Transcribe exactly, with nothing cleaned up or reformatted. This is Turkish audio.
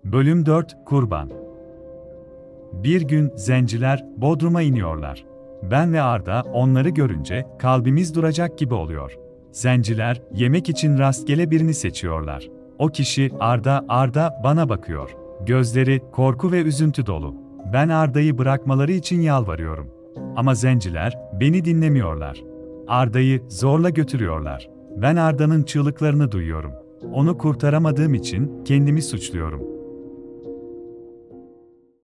Bölüm dört Kurban. Bir gün zenciler Bodrum'a iniyorlar. Ben ve Arda onları görünce kalbimiz duracak gibi oluyor. Zenciler yemek için rastgele birini seçiyorlar. O kişi Arda, Arda bana bakıyor. Gözleri korku ve üzüntü dolu. Ben Arda'yı bırakmaları için yalvarıyorum. Ama zenciler beni dinlemiyorlar. Arda'yı zorla götürüyorlar. Ben Arda'nın çığlıklarını duyuyorum. Onu kurtaramadığım için kendimi suçluyorum.